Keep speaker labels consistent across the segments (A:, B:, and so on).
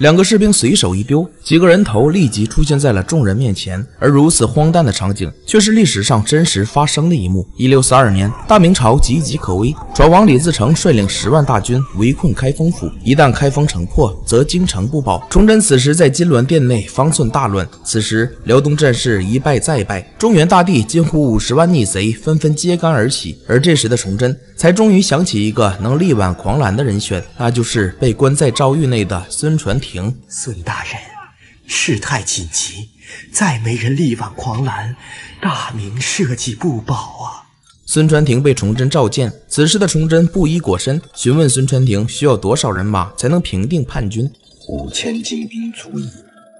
A: 2个士兵随手一丢，几个人头立即出现在了众人面前。而如此荒诞的场景，却是历史上真实发生的一幕。1642年，大明朝岌岌可危，闯王李自成率领10万大军围困开封府，一旦开封城破，则京城不保。崇祯此时在金銮殿内方寸大乱。此时辽东战事一败再败，中原大地近乎50万逆贼纷纷揭竿而起。而这时的崇祯才终于想起一个能力挽狂澜的人选，那就是被关在诏狱内的孙传庭。
B: 孙大人，事态紧急，再没人力挽狂澜，大明社稷不保啊！
A: 孙传庭被崇祯召见，此时的崇祯不疑果身，询问孙传庭需要多少人马才能平定叛军。
C: 5000精兵足矣。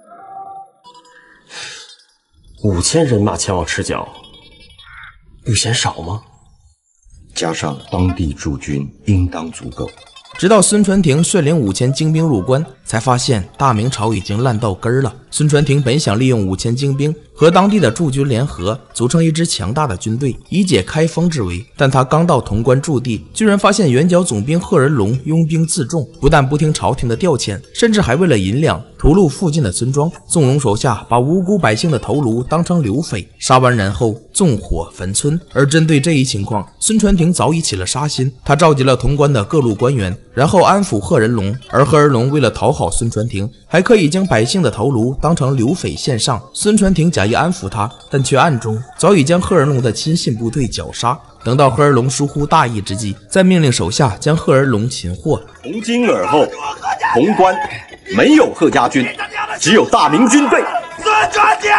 B: 5000人马前往赤脚，不嫌少吗？
C: 加上当地驻军，应当足够。
A: 直到孙传庭率领5000精兵入关，才发现大明朝已经烂到根儿了。孙传庭本想利用5000精兵和当地的驻军联合，组成一支强大的军队，以解开封之围。但他刚到潼关驻地，居然发现援剿总兵贺仁龙拥兵自重，不但不听朝廷的调遣，甚至还为了银两屠戮附近的村庄，纵容手下把无辜百姓的头颅当成流匪，杀完人后纵火焚村。而针对这一情况，孙传庭早已起了杀心，他召集了潼关的各路官员，然后安抚贺仁龙。而贺仁龙为了讨好孙传庭，还可以将百姓的头颅当成流匪献上。孙传庭假意安抚他，但却暗中早已将贺仁龙的亲信部队绞杀。等到贺仁龙疏忽大意之际，再命令手下将贺仁龙擒获。
D: 从今而后，潼关没有贺家军，只有大明军队。孙传庭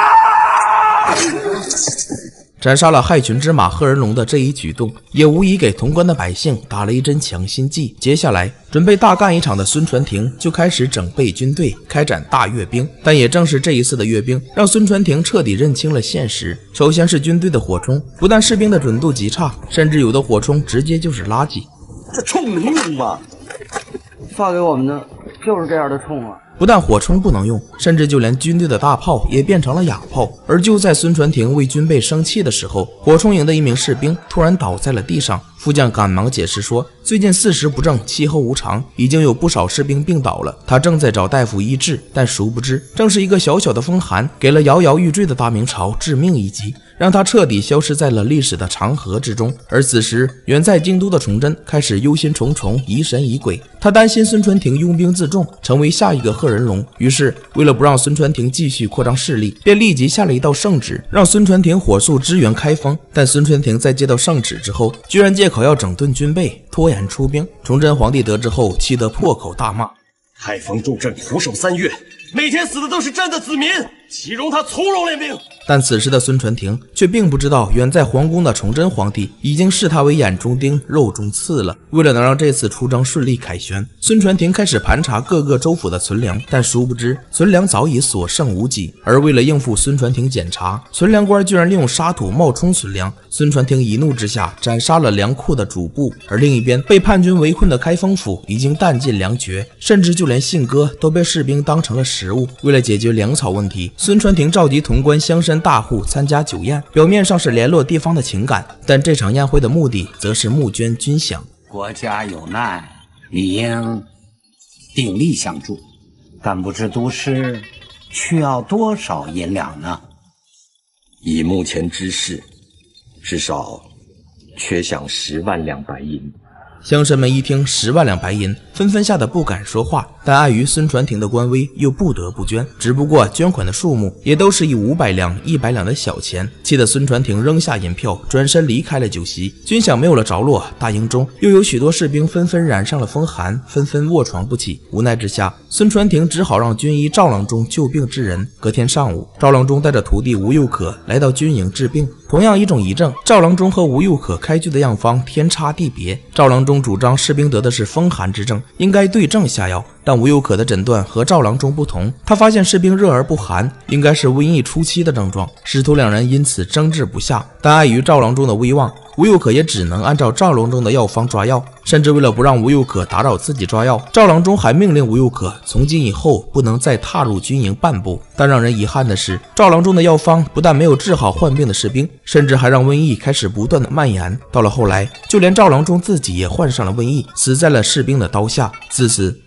A: 斩杀了害群之马贺仁龙的这一举动，也无疑给潼关的百姓打了一针强心剂。接下来准备大干一场的孙传庭就开始整备军队，开展大阅兵。但也正是这一次的阅兵，让孙传庭彻底认清了现实。首先是军队的火铳，不但士兵的准度极差，甚至有的火铳直接就是垃圾。
D: 这铳能用吗？
E: 发给我们的就是这样的铳啊！
A: 不但火铳不能用，甚至就连军队的大炮也变成了哑炮。而就在孙传庭为军备生气的时候，火铳营的一名士兵突然倒在了地上。副将赶忙解释说，最近4时不正，气候无常，已经有不少士兵病倒了，他正在找大夫医治。但殊不知，正是一个小小的风寒，给了摇摇欲坠的大明朝致命一击，让他彻底消失在了历史的长河之中。而此时，远在京都的崇祯开始忧心忡忡，疑神疑鬼。他担心孙传庭拥兵自重，成为下一个贺仁龙。于是，为了不让孙传庭继续扩张势力，便立即下了一道圣旨，让孙传庭火速支援开封。但孙传庭在接到圣旨之后，居然借口要整顿军备，拖延出兵。崇祯皇帝得知后，气得破口大骂：
D: 开封重镇虎守3月，每天死的都是朕的子民，岂容他从容练兵？
A: 但此时的孙传庭却并不知道，远在皇宫的崇祯皇帝已经视他为眼中钉、肉中刺了。为了能让这次出征顺利凯旋，孙传庭开始盘查各个州府的存粮，但殊不知存粮早已所剩无几。而为了应付孙传庭检查，存粮官居然利用沙土冒充存粮。孙传庭一怒之下斩杀了粮库的主簿。而另一边，被叛军围困的开封府已经弹尽粮绝，甚至就连信鸽都被士兵当成了食物。为了解决粮草问题，孙传庭召集潼关乡绅大户参加酒宴，表面上是联络地方的情感，但这场宴会的目的则是募捐军饷。
F: 国家有难，理应鼎力相助，但不知都师需要多少银两呢？
C: 以目前之势，至少缺饷10万两白银。
A: 乡绅们一听10万两白银，纷纷吓得不敢说话，但碍于孙传庭的官威，又不得不捐。只不过捐款的数目也都是以500两、100两的小钱，气得孙传庭扔下银票，转身离开了酒席。军饷没有了着落，大营中又有许多士兵纷纷染上了风寒，纷纷卧床不起。无奈之下，孙传庭只好让军医赵郎中救病治人。隔天上午，赵郎中带着徒弟吴又可来到军营治病。同样一种遗症，赵郎中和吴又可开具的药方天差地别。赵郎中主张士兵得的是风寒之症，应该对症下药，但吴又可的诊断和赵郎中不同，他发现士兵热而不寒，应该是瘟疫初期的症状。师徒两人因此争执不下，但碍于赵郎中的威望，吴又可也只能按照赵郎中的药方抓药。甚至为了不让吴又可打扰自己抓药，赵郎中还命令吴又可从今以后不能再踏入军营半步。但让人遗憾的是，赵郎中的药方不但没有治好患病的士兵，甚至还让瘟疫开始不断的蔓延。到了后来，就连赵郎中自己也患上了瘟疫，死在了士兵的刀下。自此，军营中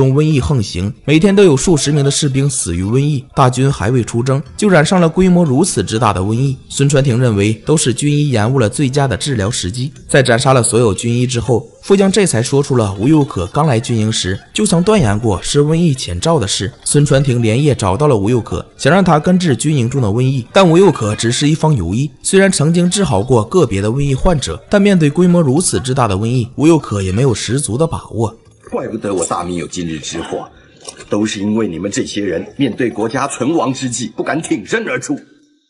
A: 中瘟疫横行，每天都有数十名的士兵死于瘟疫。大军还未出征，就染上了规模如此之大的瘟疫。孙传庭认为都是军医延误了最佳的治疗时机。在斩杀了所有军医之后，副将这才说出了吴又可刚来军营时就曾断言过是瘟疫前兆的事。孙传庭连夜找到了吴又可，想让他根治军营中的瘟疫，但吴又可只是一方游医，虽然曾经治好过个别的瘟疫患者，但面对规模如此之大的瘟疫，吴又可也没有十足的把握。
C: 怪不得我大明有今日之祸，都是因为你们这些人面对国家存亡之际不敢挺身而出。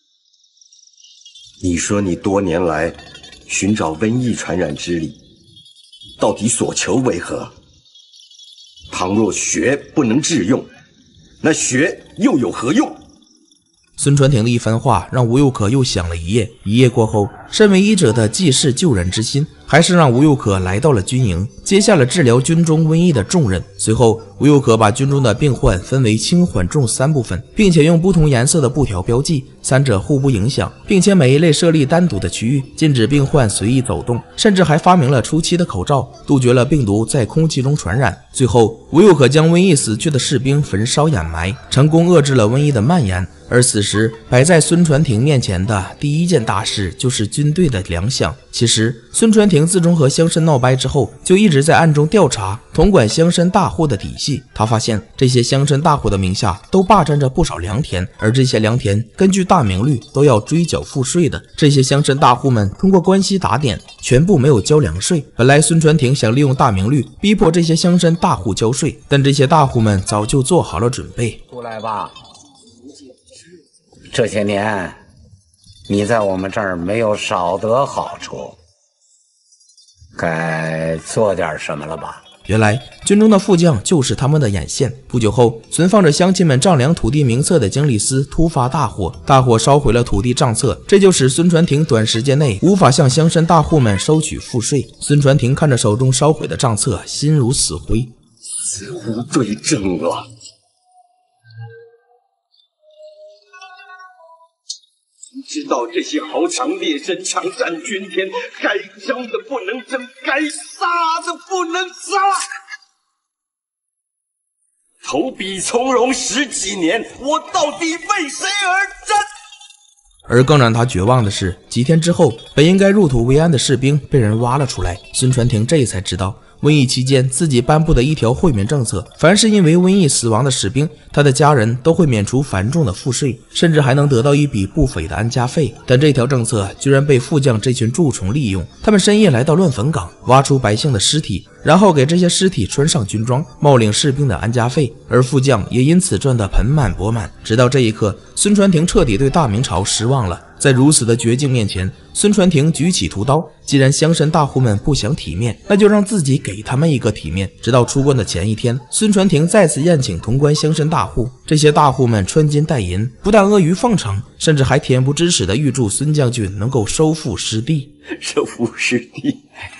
C: 你说你多年来寻找瘟疫传染之理，到底所求为何？倘若学不能致用，那学又有何用？
A: 孙传庭的一番话让吴又可又想了一夜。一夜过后，身为医者的济世救人之心还是让吴又可来到了军营，接下了治疗军中瘟疫的重任。随后，吴又可把军中的病患分为轻、缓、重3部分，并且用不同颜色的布条标记，三者互不影响，并且每一类设立单独的区域，禁止病患随意走动，甚至还发明了初期的口罩，杜绝了病毒在空气中传染。最后，吴又可将瘟疫死去的士兵焚烧掩埋，成功遏制了瘟疫的蔓延。而此时摆在孙传庭面前的第一件大事就是军队的粮饷。其实孙传庭自从和乡绅闹掰之后，就一直在暗中调查统管乡绅大户的底细。他发现这些乡绅大户的名下都霸占着不少良田，而这些良田根据大明律都要追缴赋税的。这些乡绅大户们通过关系打点，全部没有交粮税。本来孙传庭想利用大明律逼迫这些乡绅大户交税，但这些大户们早就做好了准备。
F: 出来吧，这些年你在我们这儿没有少得好处，该做点什么了吧？
A: 原来军中的副将就是他们的眼线。不久后，存放着乡亲们丈量土地名册的经理司突发大火，大火烧毁了土地账册，这就使孙传庭短时间内无法向乡绅大户们收取赋税。孙传庭看着手中烧毁的账册，心如死灰，
C: 似乎对症了。知道这些豪强劣绅强占军田，该争的不能争，该杀的不能杀。投笔从戎10几年，我到底为谁而战？
A: 而更让他绝望的是，几天之后，本应该入土为安的士兵被人挖了出来。孙传庭这才知道，瘟疫期间自己颁布的一条惠民政策，凡是因为瘟疫死亡的士兵，他的家人都会免除繁重的赋税，甚至还能得到一笔不菲的安家费。但这条政策居然被副将这群蛀虫利用，他们深夜来到乱坟岗，挖出百姓的尸体，然后给这些尸体穿上军装，冒领士兵的安家费，而副将也因此赚得盆满钵满。直到这一刻，孙传庭彻底对大明朝失望了。在如此的绝境面前，孙传庭举起屠刀，既然乡绅大户们不想体面，那就让自己给他们一个体面。直到出关的前一天，孙传庭再次宴请潼关乡绅大户，这些大户们穿金戴银，不但阿谀奉承，甚至还恬不知耻地预祝孙将军能够收复失地。
C: 收复失地，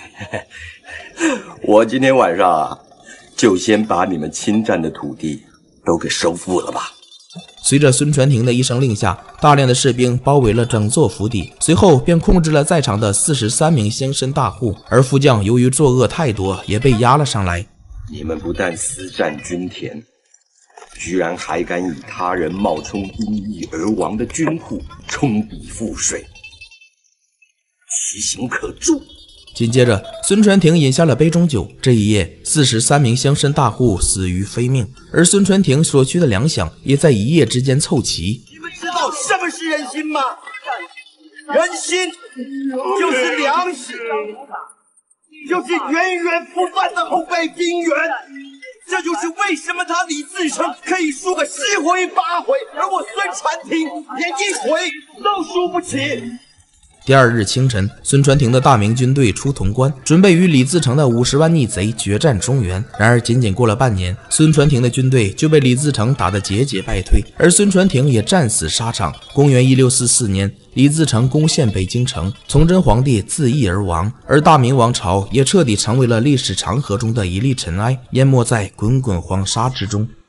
C: 我今天晚上就先把你们侵占的土地都给收复了吧。
A: 随着孙传庭的一声令下，大量的士兵包围了整座府邸，随后便控制了在场的43名乡绅大户，而副将由于作恶太多，也被押了上来。
C: 你们不但私占军田，居然还敢以他人冒充因疫而亡的军户充抵赋税，其行可诛。
A: 紧接着，孙传庭饮下了杯中酒。这一夜，43名乡绅大户死于非命，而孙传庭所需的粮饷也在一夜之间凑齐。
C: 你们知道什么是人心吗？人心就是粮食，就是源源不断的后备兵员。这就是为什么他李自成可以输个10回8回，而我孙传庭连1回都输不起。
A: 第二日清晨，孙传庭的大明军队出潼关，准备与李自成的50万逆贼决战中原。然而，仅仅过了半年，孙传庭的军队就被李自成打得节节败退，而孙传庭也战死沙场。公元1644年，李自成攻陷北京城，崇祯皇帝自缢而亡，而大明王朝也彻底成为了历史长河中的一粒尘埃，淹没在滚滚黄沙之中。